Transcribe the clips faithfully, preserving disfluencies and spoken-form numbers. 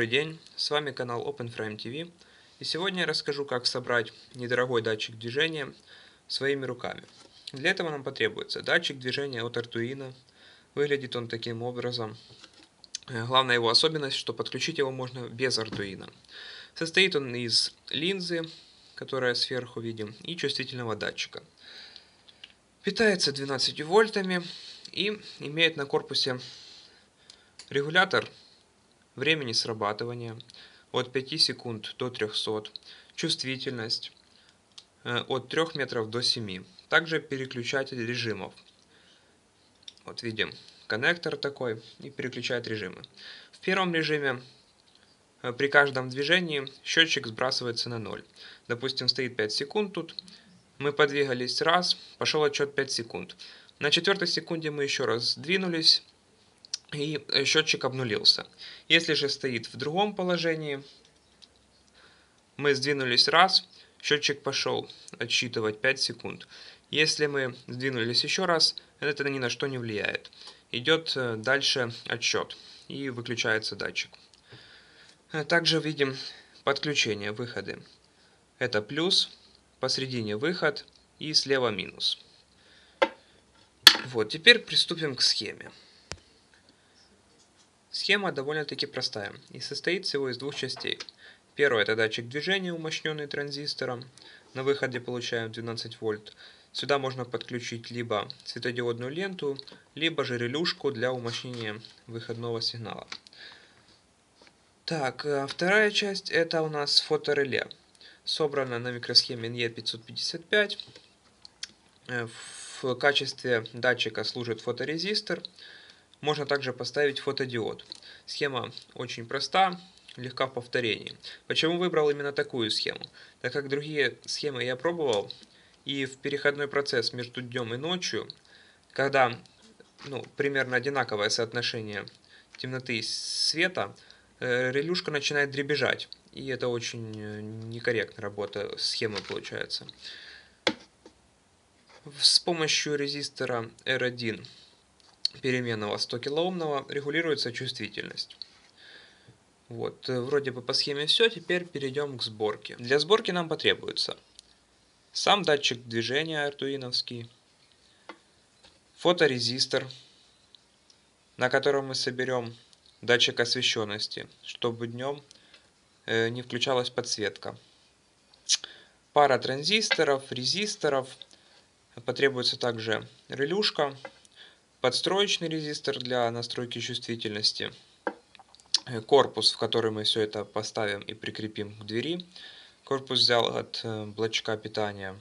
Добрый день, с вами канал OpenFrame ти ви, и сегодня я расскажу, как собрать недорогой датчик движения своими руками. Для этого нам потребуется датчик движения от Arduino. Выглядит он таким образом. Главная его особенность, что подключить его можно без Arduino. Состоит он из линзы, которая сверху видим, и чувствительного датчика. Питается двенадцатью вольтами и имеет на корпусе регулятор времени срабатывания от пяти секунд до трёхсот, чувствительность от трёх метров до семи. Также переключатель режимов. Вот видим коннектор такой и переключает режимы. В первом режиме при каждом движении счетчик сбрасывается на ноль. Допустим, стоит пять секунд тут. Мы подвигались раз, пошел отсчет пять секунд. На четвертой секунде мы еще раз сдвинулись, и счетчик обнулился. Если же стоит в другом положении, мы сдвинулись раз, счетчик пошел отсчитывать пять секунд. Если мы сдвинулись еще раз, это ни на что не влияет. Идет дальше отсчет и выключается датчик. Также видим подключение, выходы. Это плюс, посередине выход и слева минус. Вот, теперь приступим к схеме. Схема довольно-таки простая и состоит всего из двух частей. Первое — это датчик движения, умощненный транзистором. На выходе получаем двенадцать вольт. Сюда можно подключить либо светодиодную ленту, либо же релюшку для умощнения выходного сигнала. Так, вторая часть — это у нас фотореле. Собрано на микросхеме эн и пятьсот пятьдесят пять. В качестве датчика служит фоторезистор. Можно также поставить фотодиод. Схема очень проста, легка в повторении. Почему выбрал именно такую схему? Так как другие схемы я пробовал, и в переходной процесс между днем и ночью, когда ну, примерно одинаковое соотношение темноты и света, релюшка начинает дребезжать. И это очень некорректная работа схемы получается. С помощью резистора эр один переменного сто килоомного регулируется чувствительность. Вот, вроде бы по схеме все, теперь перейдем к сборке. Для сборки нам потребуется сам датчик движения артуиновский, фоторезистор, на котором мы соберем датчик освещенности, чтобы днем не включалась подсветка. Пара транзисторов, резисторов, потребуется также релюшка, подстроечный резистор для настройки чувствительности, корпус, в который мы все это поставим и прикрепим к двери. Корпус взял от блочка питания.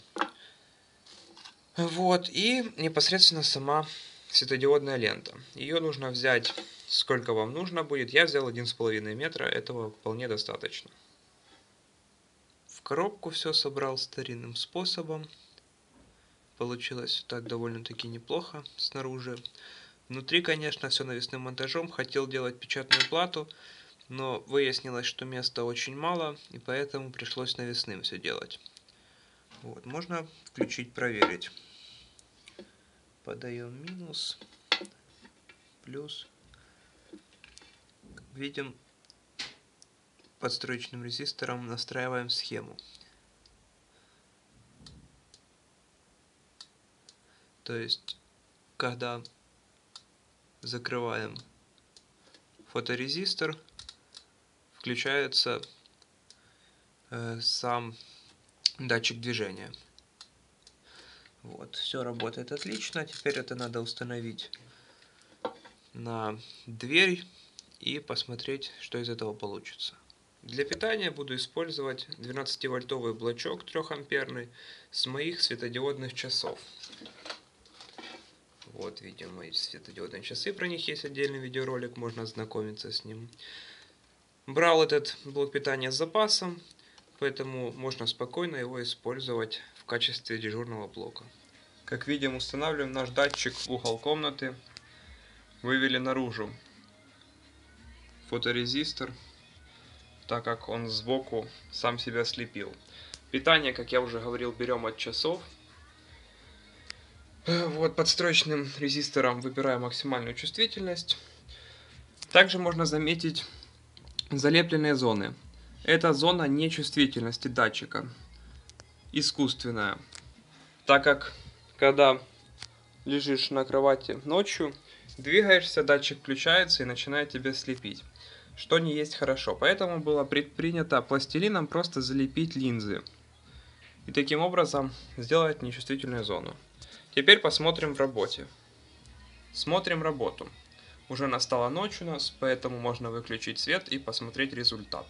Вот, и непосредственно сама светодиодная лента. Ее нужно взять, сколько вам нужно будет. Я взял один с половиной метра, этого вполне достаточно. В коробку все собрал старинным способом. Получилось так довольно-таки неплохо снаружи. Внутри, конечно, все навесным монтажом. Хотел делать печатную плату, но выяснилось, что места очень мало, и поэтому пришлось навесным все делать. Вот, можно включить, проверить. Подаем минус, плюс. Видим, подстроечным резистором настраиваем схему. То есть, когда закрываем фоторезистор, включается э, сам датчик движения. Вот, все работает отлично. Теперь это надо установить на дверь и посмотреть, что из этого получится. Для питания буду использовать двенадцативольтовый блочок трёхамперный с моих светодиодных часов. Вот видим мои светодиодные часы, про них есть отдельный видеоролик, можно ознакомиться с ним. Брал этот блок питания с запасом, поэтому можно спокойно его использовать в качестве дежурного блока. Как видим, устанавливаем наш датчик в угол комнаты. Вывели наружу фоторезистор, так как он сбоку сам себя слепил. Питание, как я уже говорил, берем от часов. Вот, подстроечным резистором выбираем максимальную чувствительность. Также можно заметить Залепленные зоны. Это зона нечувствительности датчика. Искусственная. Так как, когда лежишь на кровати ночью, двигаешься, датчик включается и начинает тебя слепить. Что не есть хорошо. Поэтому было предпринято пластилином просто залепить линзы. И таким образом сделать нечувствительную зону. Теперь посмотрим в работе. Смотрим работу. Уже настала ночь у нас, поэтому можно выключить свет и посмотреть результат.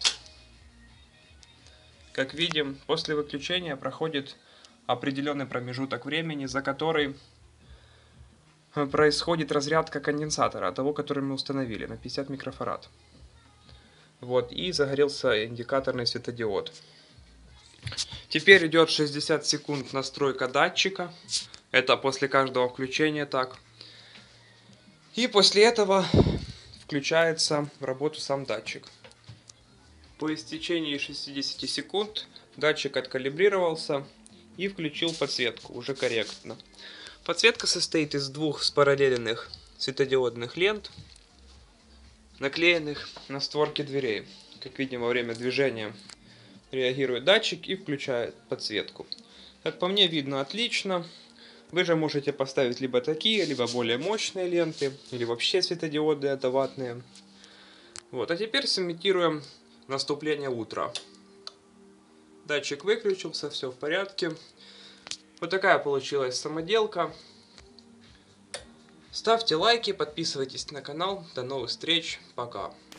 Как видим, после выключения проходит определенный промежуток времени, за который происходит разрядка конденсатора, того, который мы установили, на пятьдесят микрофарад. Вот, и загорелся индикаторный светодиод. Теперь идет шестьдесят секунд настройка датчика. Это после каждого включения так. И после этого включается в работу сам датчик. По истечении шестидесяти секунд датчик откалибрировался и включил подсветку уже корректно. Подсветка состоит из двух спараллельных светодиодных лент, наклеенных на створки дверей. Как видим, во время движения реагирует датчик и включает подсветку. Как по мне, видно отлично. Вы же можете поставить либо такие, либо более мощные ленты, или вообще светодиоды одноватные. Вот, а теперь сымитируем наступление утра. Датчик выключился, все в порядке. Вот такая получилась самоделка. Ставьте лайки, подписывайтесь на канал. До новых встреч. Пока.